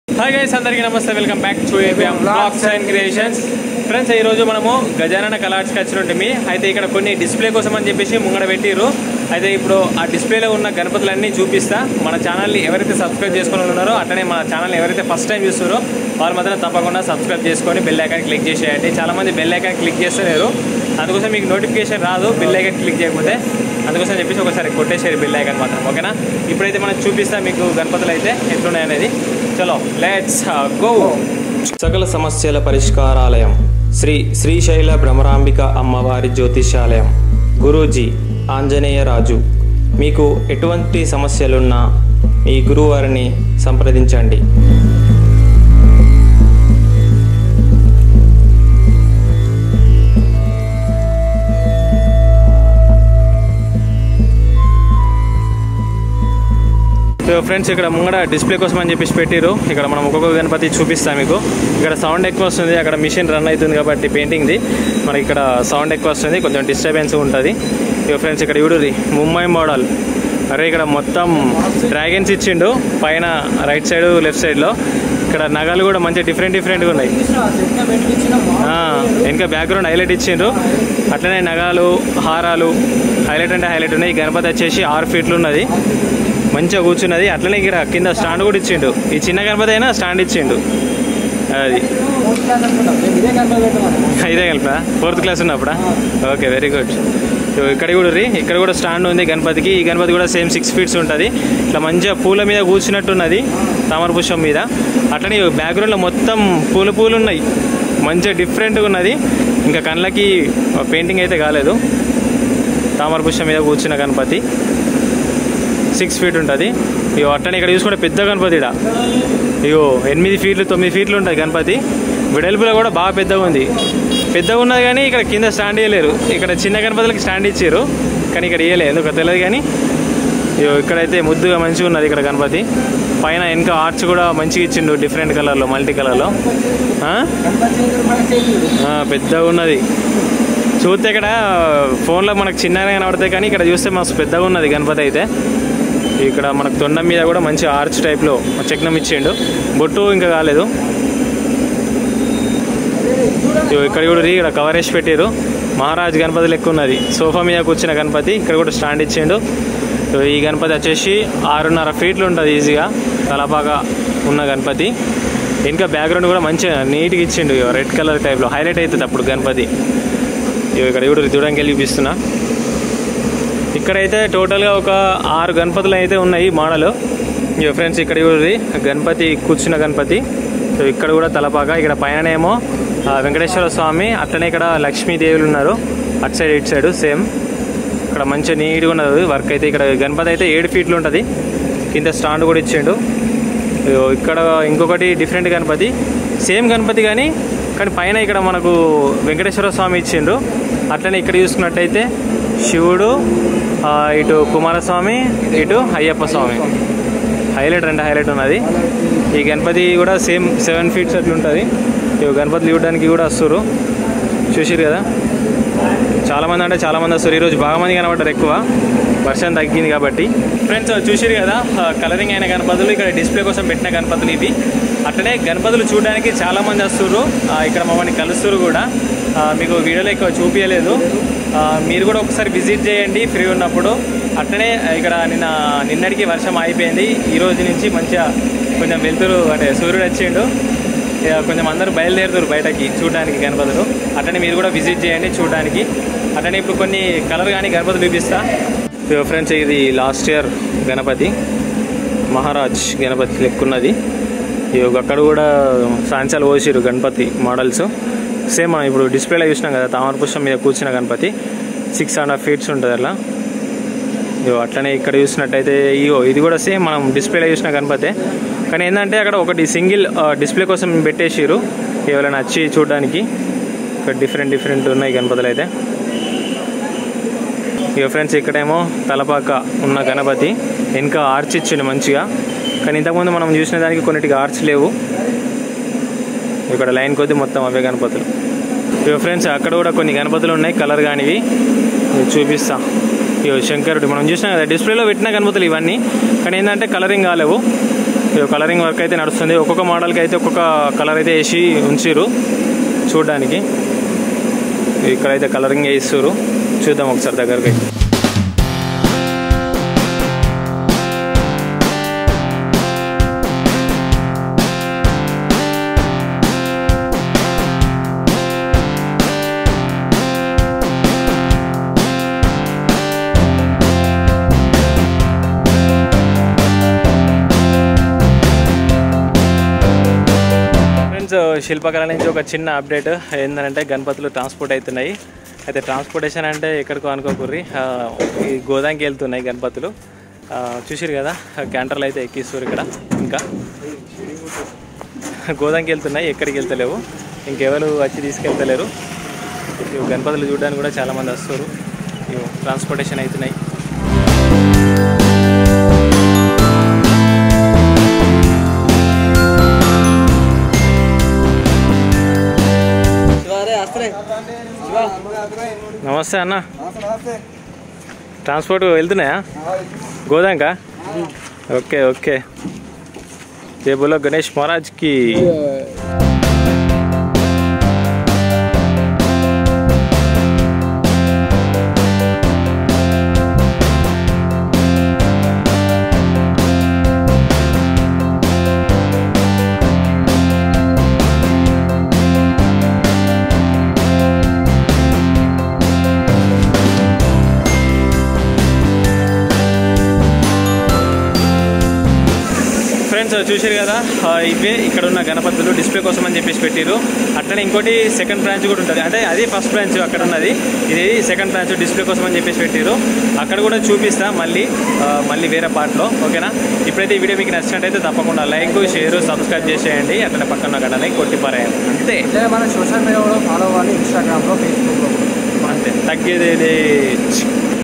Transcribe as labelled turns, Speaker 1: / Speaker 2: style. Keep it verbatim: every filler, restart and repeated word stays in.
Speaker 1: Hi guys, అందరికీ నమస్తే. Welcome back to ABM creations. Friends, ఈరోజు మనము గజానన కలర్స్కి వచ్చినట్టు అయితే ఇక్కడ కొన్ని డిస్ప్లే కోసం అని చెప్పేసి ముంగడ పెట్టిరు. అయితే ఇప్పుడు ఆ డిస్ప్లేలో ఉన్న గణపతులన్నీ చూపిస్తా. మన ఛానల్ని ఎవరైతే సబ్స్క్రైబ్ చేసుకుని ఉన్నారో అట్లనే మన ఛానల్ని ఎవరైతే ఫస్ట్ టైం చూస్తారో వాళ్ళు మాత్రం తప్పకుండా సబ్స్క్రైబ్ చేసుకొని బెల్ ఐకాన్ క్లిక్ చేసేయండి. చాలామంది బెల్ ఐకాన్ క్లిక్ చేస్తలేరు, అందుకోసం మీకు నోటిఫికేషన్ రాదు బెల్ ఐకాన్ క్లిక్ చేయకపోతే. అందుకోసం చెప్పేసి ఒకసారి కొట్టేసారు బెల్ ఐకాన్ మాత్రం, ఓకేనా? ఇప్పుడైతే మనం చూపిస్తా మీకు గణపతులు అయితే ఎట్లున్నాయనేది. చలో లెట్స్ గో.
Speaker 2: సకల సమస్యల పరిష్కారాలయం శ్రీ శ్రీశైల భ్రమరాంబిక అమ్మవారి జ్యోతిషాలయం. గురూజీ ఆంజనేయ రాజు. మీకు ఎటువంటి సమస్యలున్నా ఈ గురువారిని సంప్రదించండి.
Speaker 1: ఫ్రెండ్స్, ఇక్కడ ముంగడ డిస్ప్లే కోసం అని చెప్పేసి పెట్టిరు. ఇక్కడ మనం ఒక్కొక్క గణపతి చూపిస్తాం మీకు. ఇక్కడ సౌండ్ ఎక్కువ వస్తుంది, అక్కడ మిషన్ రన్ అవుతుంది కాబట్టి పెయింటింగ్ది మనకి ఇక్కడ సౌండ్ ఎక్కువ వస్తుంది, కొంచెం డిస్టర్బెన్స్ ఉంటుంది. ఇక ఫ్రెండ్స్, ఇక్కడ చూడుర్రి ముంబై మోడల్. అరే ఇక్కడ మొత్తం డ్రాగన్స్ ఇచ్చిండు పైన రైట్ సైడ్ లెఫ్ట్ సైడ్లో. ఇక్కడ నగలు కూడా మంచి డిఫరెంట్ డిఫరెంట్గా ఉన్నాయి. వెనక బ్యాక్గ్రౌండ్ హైలైట్ ఇచ్చిండ్రు. అట్లనే నగాలు హారాలు హైలైట్ అంటే హైలైట్ ఉన్నాయి. గణపతి వచ్చేసి ఆరు ఫీట్లు ఉన్నది, మంచిగా కూర్చున్నది. అట్లనే ఇక్కడ కింద స్టాండ్ కూడా ఇచ్చిండు. ఈ చిన్న గణపతి అయినా స్టాండ్ ఇచ్చిండు. అది ఇదే గణపతి ఫోర్త్ క్లాస్ ఉన్నప్పుడా? Okay, very good. ఇక్కడ కూడా రీ ఇక్కడ కూడా స్టాండ్ ఉంది గణపతికి. ఈ గణపతి కూడా సేమ్ సిక్స్ ఫీట్స్ ఉంటుంది. ఇట్లా మంచిగా పూల మీద కూర్చున్నట్టున్నది, తామర పుష్పం మీద. అట్లనే బ్యాక్గ్రౌండ్లో మొత్తం పూలు పూలు ఉన్నాయి, మంచిగా డిఫరెంట్గా ఉన్నది. ఇంకా కళ్ళకి పెయింటింగ్ అయితే కాలేదు. తామర పుష్పం మీద కూర్చున్న గణపతి సిక్స్ ఫీట్ ఉంటుంది. ఇగో అట్టనే ఇక్కడ చూసుకుంటే పెద్ద గణపతి. ఇక్కడ ఇగో ఎనిమిది ఫీట్లు తొమ్మిది ఫీట్లు ఉంటుంది గణపతి. వెడల్పులో కూడా బాగా పెద్దగా ఉంది. పెద్దగా ఉన్నది కానీ ఇక్కడ కింద స్టాండ్ ఇవ్వలేరు. ఇక్కడ చిన్న గణపతులకి స్టాండ్ ఇచ్చారు కానీ ఇక్కడ ఇవ్వలేదు, ఎందుకు తెలియదు. కానీ ఇగో ఇక్కడైతే ముద్దుగా మంచిగా ఉన్నది ఇక్కడ గణపతి. పైన వెనక ఆర్చ్ కూడా మంచిగా ఇచ్చిండు, డిఫరెంట్ కలర్లో, మల్టీ కలర్లో. పెద్దగా ఉన్నది. చూస్తే ఇక్కడ ఫోన్లో మనకు చిన్నగా కనబడతాయి కానీ ఇక్కడ చూస్తే మస్తు పెద్దగా ఉన్నది గణపతి అయితే. ఇక్కడ మనకు తొండం మీద కూడా మంచి ఆర్చ్ టైప్లో చక్నం ఇచ్చిండు. బొట్టు ఇంకా కాలేదు. ఇక్కడ కూడా ఇక్కడ కవర్ వేసి పెట్టారు. మహారాజ్ గణపతి లెక్క ఉన్నది. సోఫా మీద కూర్చున్న గణపతి. ఇక్కడ కూడా స్టాండ్ ఇచ్చిండు. ఈ గణపతి వచ్చేసి ఆరున్నర ఫీట్లు ఉంటుంది ఈజీగా, తలపాగా ఉన్న గణపతి. ఇంకా బ్యాక్గ్రౌండ్ కూడా మంచిగా నీట్గా ఇచ్చిండు, రెడ్ కలర్ టైప్లో హైలైట్ అవుతుంది అప్పుడు గణపతి. ఇక్కడ కూడా చూడడానికి వెళ్ళి చూపిస్తున్నా. ఇక్కడైతే టోటల్గా ఒక ఆరు గణపతులు అయితే ఉన్నాయి మోడల్. ఇక ఫ్రెండ్స్, ఇక్కడ కూడా గణపతి కూర్చున్న గణపతి. సో ఇక్కడ కూడా తలపాక. ఇక్కడ పైననేమో వెంకటేశ్వర స్వామి, అట్లనే ఇక్కడ లక్ష్మీదేవులు ఉన్నారు అటు సైడ్ ఇటు సైడ్ సేమ్. ఇక్కడ మంచిగా నీట్గా ఉన్నది వర్క్ అయితే. ఇక్కడ గణపతి అయితే ఏడు ఫీట్లు ఉంటుంది. కింద స్టాండ్ కూడా ఇచ్చిండు. ఇక్కడ ఇంకొకటి డిఫరెంట్ గణపతి, సేమ్ గణపతి కానీ కానీ పైన ఇక్కడ మనకు వెంకటేశ్వర స్వామి ఇచ్చిండ్రు. అట్లనే ఇక్కడ చూసుకున్నట్టయితే శివుడు, ఇటు కుమారస్వామి, ఇటు అయ్యప్ప స్వామి. హైలైట్ రెండు హైలైట్ ఉన్నది. ఈ గణపతి కూడా సేమ్ సెవెన్ ఫీట్స్ అట్లా ఉంటుంది. ఈ గణపతులు ఇవ్వడానికి కూడా వస్తారు. చూసిరు కదా, చాలామంది అంటే చాలామంది వస్తారు. ఈరోజు బాగా మంది కనబడ్డారు, ఎక్కువ వర్షం తగ్గింది కాబట్టి. ఫ్రెండ్స్, చూసిరు కదా కలరింగ్ అయిన గణపతులు. ఇక్కడ డిస్ప్లే కోసం పెట్టిన గణపతులు ఇవి. అట్లనే గణపతులు చూడడానికి చాలామంది వస్తారు. ఇక్కడ మమ్మల్ని కలుస్తారు కూడా. మీకు వీడియోలో ఎక్కువ చూపించలేదు, మీరు కూడా ఒకసారి విజిట్ చేయండి ఫ్రీ ఉన్నప్పుడు. అట్లనే ఇక్కడ నిన్న నిన్నటికి వర్షం అయిపోయింది. ఈ రోజు నుంచి మంచిగా కొంచెం వెళ్తురు, అంటే సూర్యుడు వచ్చిండు. కొంచెం అందరూ బయలుదేరుతారు బయటకి చూడడానికి గణపతులు. అట్లనే మీరు కూడా విజిట్ చేయండి చూడడానికి. అట్లనే ఇప్పుడు కొన్ని కలర్ కానీ గణపతులు చూపిస్తా. ఫ్రెండ్స్, ఇది లాస్ట్ ఇయర్ గణపతి, మహారాజ్ గణపతి లెక్కున్నది. అక్కడ కూడా సాంచాలు పోసిరు గణపతి మోడల్స్. సేమ్ మనం ఇప్పుడు డిస్ప్లేలో చూసినాం కదా, తామర పుష్పం మీద కూర్చున్న గణపతి. సిక్స్ అండ్ హాఫ్ ఫీట్స్ ఉంటుంది అట్లా. ఇగో అట్లనే ఇక్కడ చూసినట్టయితే ఇగో ఇది కూడా సేమ్ మనం డిస్ప్లేలో చూసిన గణపతే. కానీ ఏంటంటే అక్కడ ఒకటి సింగిల్ డిస్ప్లే కోసం పెట్టేసిరు, ఎవరైనా వచ్చి చూడడానికి. ఇక్కడ డిఫరెంట్ డిఫరెంట్ ఉన్నాయి గణపతులు అయితే. ఇక ఫ్రెండ్స్, ఇక్కడేమో తలపాక ఉన్న గణపతి. వెనక ఆర్చ్ ఇచ్చిండు మంచిగా, కానీ ఇంతకుముందు మనం చూసిన దానికి కొన్నిటికి ఆర్చ్ లేవు. ఇక్కడ లైన్ కొద్ది మొత్తం అవే గణపతులు. ఇక ఫ్రెండ్స్, అక్కడ కూడా కొన్ని గణపతులు ఉన్నాయి కలర్ కానివి, చూపిస్తా. ఇక శంకరుడు మనం చూసినా కదా డిస్ప్లేలో పెట్టిన గణపతులు ఇవన్నీ, కానీ ఏంటంటే కలరింగ్ కాలేవు. కలరింగ్ వర్క్ అయితే నడుస్తుంది. ఒక్కొక్క మోడల్కి అయితే ఒక్కొక్క కలర్ అయితే వేసి ఉంచిరు చూడడానికి. ఇక్కడైతే కలరింగ్ వేయిస్తారు. చూద్దాం ఒకసారి దగ్గరికి. శిల్పకళ నుంచి ఒక చిన్న అప్డేట్ ఏంటంటే గణపతులు ట్రాన్స్పోర్ట్ అవుతున్నాయి. అయితే ట్రాన్స్పోర్టేషన్ అంటే ఎక్కడికో అనుకోకుర్రి, ఈ గోదాంకి వెళ్తున్నాయి గణపతులు. చూసిరు కదా క్యాంటర్లు అయితే ఎక్కిస్తారు ఇక్కడ. ఇంకా గోదాంకి వెళ్తున్నాయి, ఎక్కడికి వెళ్తలేవు. ఇంకెవరు వచ్చి తీసుకెళ్తలేరు. గణపతులు చూడడానికి కూడా చాలామంది వస్తారు. ట్రాన్స్పోర్టేషన్ అవుతున్నాయి. నమస్తే అన్న. ట్రాన్స్పోర్ట్ వెళ్తున్నాయా గోదాంకా? Okay okay. జై బోలో గణేష్ మహారాజ్కి. ఫ్రెండ్స్ చూసారు కదా, ఇవే ఇక్కడ ఉన్న గణపతులు డిస్ప్లే కోసం అని చెప్పేసి పెట్టారు. అట్లనే ఇంకోటి సెకండ్ బ్రాంచ్ కూడా ఉంటుంది. అంటే అది ఫస్ట్ బ్రాంచ్ అక్కడ ఉన్నది, ఇది సెకండ్ బ్రాంచ్ డిస్ప్లే కోసం అని చెప్పేసి పెట్టారు. అక్కడ కూడా చూపిస్తా మళ్ళీ మళ్ళీ వేరే పార్ట్లో. ఓకేనా? ఇప్పుడైతే ఈ వీడియో మీకు నచ్చినట్టయితే తప్పకుండా లైక్, షేర్, సబ్స్క్రైబ్ చేసేయండి. అట్లనే పక్కన గణాలని కొట్టి పారేయండి. అంతే.
Speaker 3: మన సోషల్ మీడియా కూడా ఫాలో అవ్వాలి, ఇన్స్టాగ్రామ్లో, ఫేస్బుక్లో.
Speaker 1: అంతే, తగ్గేది.